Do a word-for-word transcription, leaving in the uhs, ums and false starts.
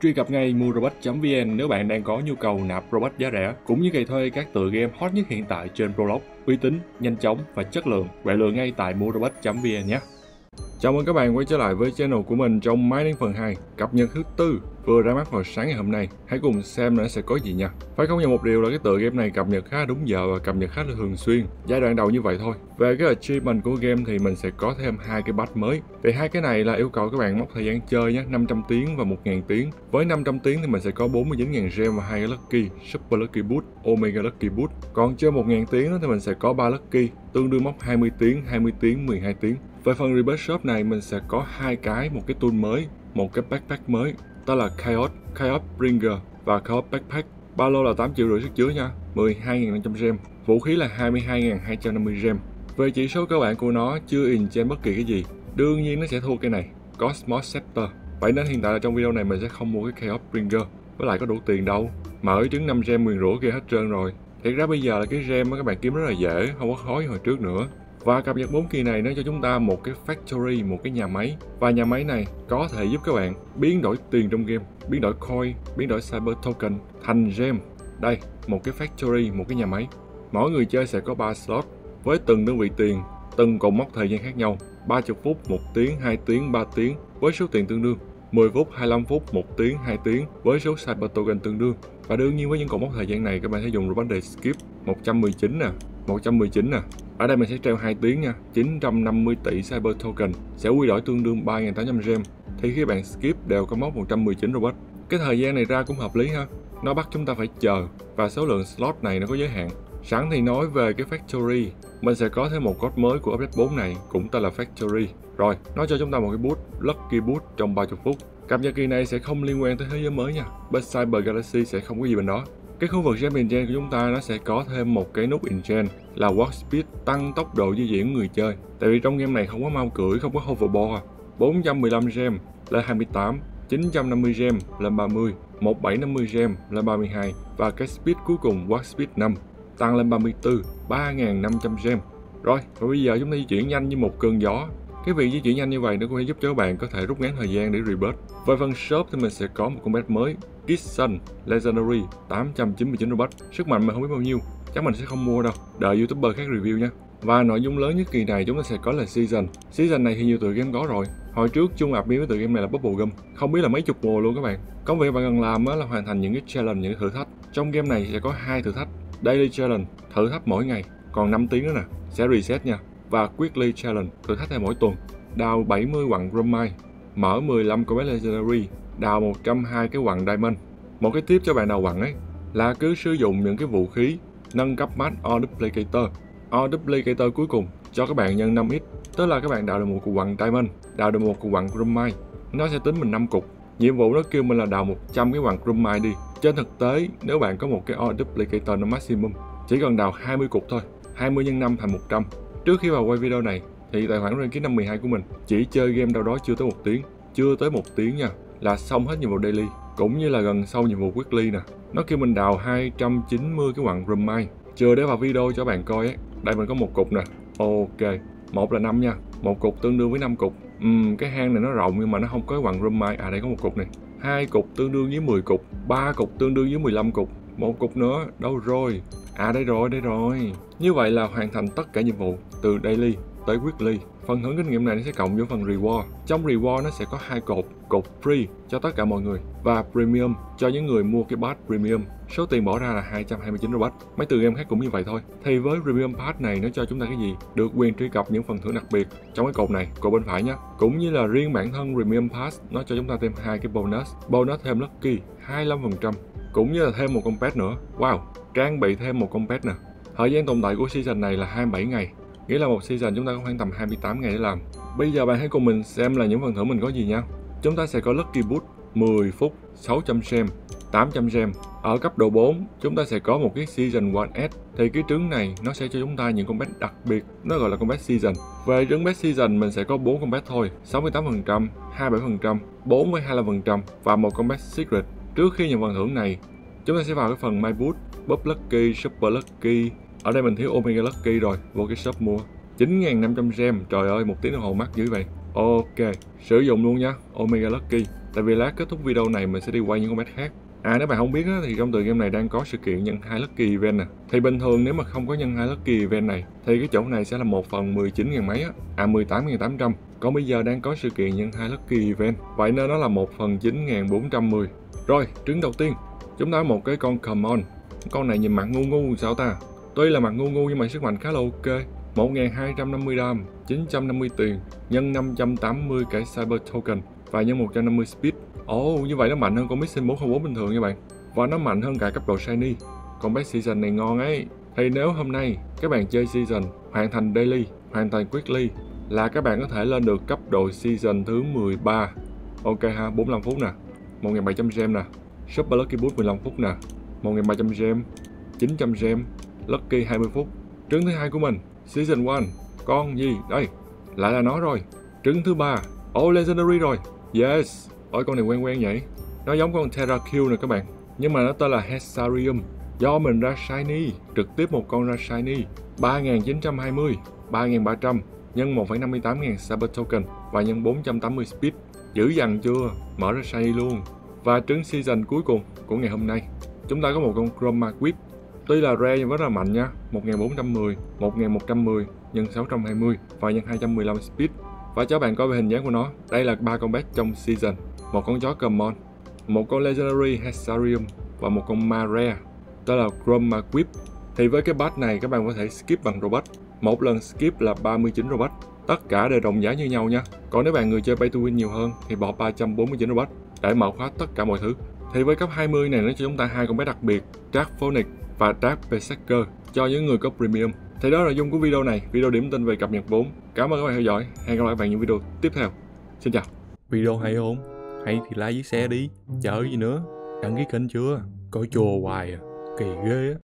Truy cập ngay mua robot chấm vn nếu bạn đang có nhu cầu nạp robot giá rẻ, cũng như cày thuê các tựa game hot nhất hiện tại trên Roblox, uy tín, nhanh chóng và chất lượng. Bạn lựa ngay tại mua robot chấm vn nhé. Chào mừng các bạn quay trở lại với channel của mình trong Mining phần hai, cập nhật thứ tư vừa ra mắt vào sáng ngày hôm nay. Hãy cùng xem nó sẽ có gì nha. Phải công nhận một điều là cái tựa game này cập nhật khá đúng giờ và cập nhật khá là thường xuyên. Giai đoạn đầu như vậy thôi. Về cái achievement của game thì mình sẽ có thêm hai cái badge mới. Thì hai cái này là yêu cầu các bạn móc thời gian chơi nhé, năm trăm tiếng và một nghìn tiếng. Với năm trăm tiếng thì mình sẽ có bốn mươi chín nghìn gem và hai cái lucky, super lucky boost, omega lucky boost. Còn chơi một nghìn tiếng thì mình sẽ có ba lucky, tương đương móc hai mươi tiếng, hai mươi tiếng, mười hai tiếng. Về phần rebirth shop này mình sẽ có hai cái, một cái tool mới, một cái backpack mới, đó là Chaos, Chaos Bringer và Chaos Backpack. Ba lô là tám triệu rưỡi sức chứa nha, mười hai nghìn năm trăm gem, vũ khí là hai mươi hai nghìn hai trăm năm mươi gem. Về chỉ số cơ bản của nó chưa in trên bất kỳ cái gì, đương nhiên nó sẽ thua cái này, Cosmos Scepter. Vậy nên hiện tại là trong video này mình sẽ không mua cái Chaos Bringer, với lại có đủ tiền đâu, mở cái trứng năm gem nguyền rủa kia hết trơn rồi. Thiệt ra bây giờ là cái gem các bạn kiếm rất là dễ, không có khó như hồi trước nữa. Và cập nhật bốn kỳ này nó cho chúng ta một cái factory, một cái nhà máy. Và nhà máy này có thể giúp các bạn biến đổi tiền trong game, biến đổi coin, biến đổi cyber token thành gem. Đây, một cái factory, một cái nhà máy. Mỗi người chơi sẽ có ba slot với từng đơn vị tiền, từng cột mốc thời gian khác nhau. ba mươi phút, một tiếng, hai tiếng, ba tiếng với số tiền tương đương. mười phút, hai mươi lăm phút, một tiếng, hai tiếng với số cyber token tương đương. Và đương nhiên với những cột mốc thời gian này các bạn sẽ dùng robot để skip một trăm mười chín nè, một trăm mười chín nè. Ở đây mình sẽ treo hai tiếng nha, chín trăm năm mươi tỷ cyber token sẽ quy đổi tương đương ba nghìn tám trăm gem. Thì khi bạn skip đều có mốc một trăm mười chín robot. Cái thời gian này ra cũng hợp lý ha. Nó bắt chúng ta phải chờ và số lượng slot này nó có giới hạn. Sẵn thì nói về cái factory, mình sẽ có thêm một code mới của update bốn này cũng tên là factory. Rồi, nó cho chúng ta một cái boost, lucky boost trong ba mươi phút. Cập nhật kỳ này sẽ không liên quan tới thế giới mới nha. Bên Cyber Galaxy sẽ không có gì bên đó. Cái khu vực gem enchant của chúng ta nó sẽ có thêm một cái nút enchant là warp speed, tăng tốc độ di chuyển của người chơi. Tại vì trong game này không có mau cưỡi, không có hoverboard. bốn trăm mười lăm gem lên hai mươi tám, chín trăm năm mươi gem lên ba mươi, một nghìn bảy trăm năm mươi gem lên ba mươi hai và cái speed cuối cùng warp speed năm tăng lên ba mươi tư, ba nghìn năm trăm gem. Rồi, và bây giờ chúng ta di chuyển nhanh như một cơn gió. Cái việc di chuyển nhanh như vậy nó cũng sẽ giúp cho các bạn có thể rút ngắn thời gian để rebirth. Về phần shop thì mình sẽ có một con pet mới, Kitsun Legendary tám trăm chín mươi chín robot. Sức mạnh mà không biết bao nhiêu, chắc mình sẽ không mua đâu, đợi youtuber khác review nha. Và nội dung lớn nhất kỳ này chúng ta sẽ có là season. Season này thì nhiều tựa game có rồi. Hồi trước chung ạp với tựa game này là Bubblegum, không biết là mấy chục mùa luôn các bạn. Công việc bạn cần làm là hoàn thành những cái challenge, những cái thử thách. Trong game này sẽ có hai thử thách, Daily Challenge, thử thách mỗi ngày, còn năm tiếng nữa nè, sẽ reset nha. Và Weekly Challenge, thử thách theo mỗi tuần. Đào bảy mươi quặng Gromite, mở mười lăm con bé Legendary, đào một trăm hai cái quặng Diamond. Một cái tip cho bạn đào quặng ấy là cứ sử dụng những cái vũ khí nâng cấp max Ore Duplicator. Ore Duplicator cuối cùng cho các bạn nhân năm x, tức là các bạn đào được một cục quặng Diamond, đào được một cục quặng Gromite, nó sẽ tính mình năm cục. Nhiệm vụ nó kêu mình là đào một trăm cái quặng Gromite đi. Trên thực tế nếu bạn có một cái Ore Duplicator nó maximum chỉ cần đào hai mươi cục thôi, hai mươi nhân năm thành một trăm. Trước khi vào quay video này thì tài khoản rank năm mười hai của mình chỉ chơi game đâu đó chưa tới một tiếng, chưa tới một tiếng nha, là xong hết nhiệm vụ daily, cũng như là gần sau nhiệm vụ weekly nè. Nó kêu mình đào hai trăm chín mươi cái quặng Gromite, chưa để vào video cho bạn coi ấy. Đây mình có một cục nè, ok, một là năm nha, một cục tương đương với năm cục. Uhm, cái hang này nó rộng nhưng mà nó không có quặng Gromite. À đây có một cục này, hai cục tương đương với mười cục, ba cục tương đương với mười lăm cục, một cục nữa đâu rồi? À đây rồi, đây rồi. Như vậy là hoàn thành tất cả nhiệm vụ từ daily tới weekly. Phần thưởng kinh nghiệm này nó sẽ cộng với phần reward. Trong reward nó sẽ có hai cột, cột free cho tất cả mọi người và premium cho những người mua cái pass premium. Số tiền bỏ ra là hai trăm hai mươi chín robot. Mấy tựa game khác cũng như vậy thôi. Thì với premium pass này nó cho chúng ta cái gì? Được quyền truy cập những phần thưởng đặc biệt trong cái cột này, cột bên phải nhé. Cũng như là riêng bản thân premium pass nó cho chúng ta thêm hai cái bonus, bonus thêm lucky hai mươi lăm phần trăm, cũng như là thêm một con pet nữa. Wow, trang bị thêm một con pet nè. Thời gian tồn tại của season này là hai mươi bảy ngày. Nghĩa là một season chúng ta có khoảng tầm hai mươi tám ngày để làm. Bây giờ bạn hãy cùng mình xem là những phần thưởng mình có gì nha. Chúng ta sẽ có Lucky Boost mười phút, sáu trăm gem, tám trăm gem. Ở cấp độ bốn, chúng ta sẽ có một cái Season một S. Thì cái trứng này nó sẽ cho chúng ta những con pet đặc biệt, nó gọi là con pet Season. Về trứng pet Season mình sẽ có bốn con pet thôi, sáu mươi tám phần trăm, hai mươi bảy phần trăm, bốn mươi hai phần trăm và một con pet Secret. Trước khi nhận phần thưởng này, chúng ta sẽ vào cái phần My Boost, Bob Lucky, Super Lucky. Ở đây mình thiếu Omega Lucky rồi, vô cái shop mua chín nghìn năm trăm gem. Trời ơi, một tiếng đồng hồ mắc dữ vậy. Ok, sử dụng luôn nha, Omega Lucky. tại vì lát kết thúc video này mình sẽ đi quay những con bet khác. À, nếu bạn không biết á, thì trong tựa game này đang có sự kiện nhân hai Lucky Event nè. Thì bình thường nếu mà không có nhân hai Lucky Event này thì cái chỗ này sẽ là một phần mười chín ngàn mấy á, à mười tám nghìn tám trăm. Còn bây giờ đang có sự kiện nhân hai Lucky Event, vậy nên nó là một phần chín nghìn bốn trăm mười. Rồi, trứng đầu tiên, chúng ta có một cái con Common. Con này nhìn mặt ngu ngu sao ta? Tuy là mặt ngu ngu nhưng mà sức mạnh khá là ok. một nghìn hai trăm năm mươi đam, chín trăm năm mươi tiền, nhân năm trăm tám mươi cái Cyber Token và nhân một trăm năm mươi Speed. Ồ, oh, như vậy nó mạnh hơn con Mission bốn không bốn bình thường nha bạn. Và nó mạnh hơn cả cấp độ Shiny. Con bet Season này ngon ấy. Thì nếu hôm nay các bạn chơi Season, hoàn thành Daily, hoàn thành Quickly là các bạn có thể lên được cấp độ Season thứ mười ba. Ok ha, bốn mươi lăm phút nè, một nghìn bảy trăm gem nè, Super Lucky Boost mười lăm phút nè, một nghìn ba trăm gem, chín trăm gem, Lucky hai mươi phút. Trứng thứ hai của mình, Season một, con gì? Đây, lại là nó rồi. Trứng thứ ba, oh Legendary rồi. Yes, ôi con này quen quen vậy. Nó giống con Terra Kill nè các bạn, nhưng mà nó tên là Hexarium. Do mình ra Shiny, trực tiếp một con ra Shiny, ba nghìn chín trăm hai mươi, ba nghìn ba trăm, nhân một phẩy năm mươi tám nghìn Cyber Token và nhân bốn trăm tám mươi Speed. Dữ dằn chưa? Mở ra Shiny luôn. Và trứng Season cuối cùng của ngày hôm nay, chúng ta có một con Chroma Whip. Tuy là rare nhưng rất là mạnh nha, một nghìn bốn trăm mười, một nghìn một trăm mười, nhân sáu trăm hai mươi và nhân hai trăm mười lăm Speed. Và cho bạn coi về hình dáng của nó, đây là ba con bet trong Season. Một con chó Common, một con Legendary Hexarium và một con Ma Rare, đó là Chroma Whip. Thì với cái batch này các bạn có thể skip bằng Robux. Một lần skip là ba mươi chín Robux. Tất cả đều đồng giá như nhau nha. Còn nếu bạn người chơi pay to win nhiều hơn thì bỏ ba trăm bốn mươi chín Robux để mở khóa tất cả mọi thứ. Thì với cấp hai mươi này nó cho chúng ta hai con bet đặc biệt, Dark Phoenix và Dark Berserker cho những người có premium. Thì đó là nội dung của video này, video điểm tin về cập nhật vốn. Cảm ơn các bạn theo dõi. Hẹn gặp lại các bạn những video tiếp theo. Xin chào. Video hay không? Hay thì like với share đi. Chờ gì nữa? Đăng ký kênh chưa? Coi chùa hoài à. Kỳ ghê á.